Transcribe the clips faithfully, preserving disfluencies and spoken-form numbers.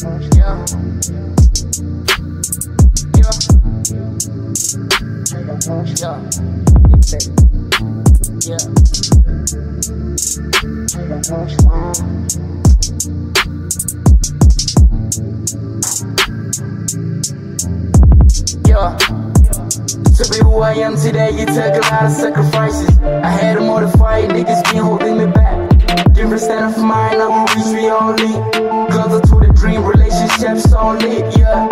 Yeah. Yeah. Yeah. Yeah. To be who I am today, it took a lot of sacrifices. I had to modify, niggas been holding me back. Different state of mind, I will reach me all in. Closer to the dream, relationships all lit, yeah.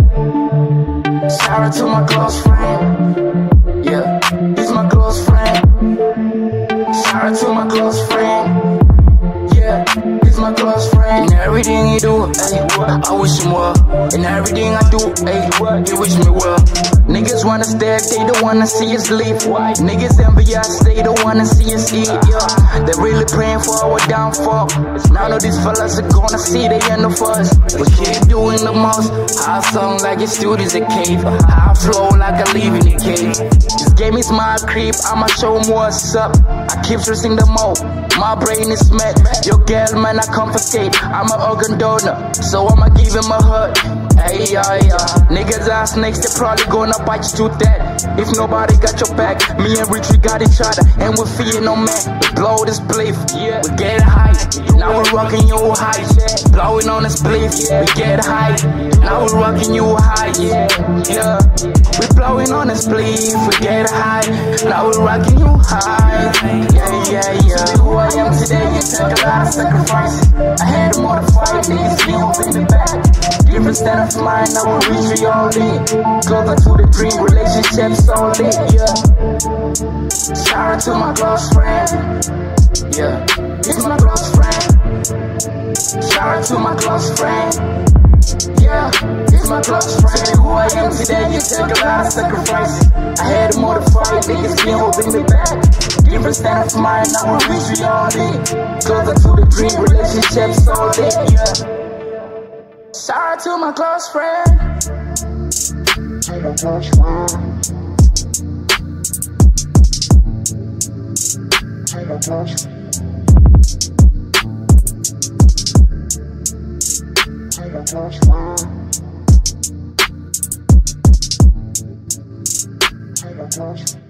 Shout out to my close friend, yeah. He's my close friend. Shout out to my close friend, yeah. He's my close friend. In everything he do, ayy, I wish him well. In everything I do, ayy, he wish me well. Niggas wanna stare, they don't wanna see us leave. Niggas envy us, they don't wanna see us eat, yeah. They're really praying for our downfall. None of these fellas are gonna see the end of us. We keep doing the most. I sound like a student's a cave. I flow like I live in a cave. This game is my creep, I'ma show 'em what's up. I keep stressing the mo. My brain is mad. Your girl, man, I confiscate. I'm an organ donor, so I'ma give him a hug. Hey, yeah, yeah. Niggas are snakes, they probably gonna bite you to death. If nobody got your back, me and Rich, we got each other. And we're feeling no man. We blow this spliff, yeah. We get high, now we're rocking you high. Blowing on the spliff, we get high. Now we're rocking you high, yeah. Yeah. We blowing on the spliff, we get high. Now we're rocking you high. Yeah, yeah, yeah. Who I am today, it took a lot of sacrifices. I had to modify, niggas been holding me back. Different state of mind, I will reach you all in. Closer to the dream, relationships all lit, yeah. Shout out to my close friend, yeah. He's my close friend. Shout out to my close friend, yeah. He's my close friend. Who I am today, it took a lot of sacrifices. I had to modify, niggas been holding me back. Different state of mind, I will reach you all in. Closer to the dream, relationships all lit, yeah. Shout out to my close friend. To my close friend. To my close friend. To my close friend. To my close friend.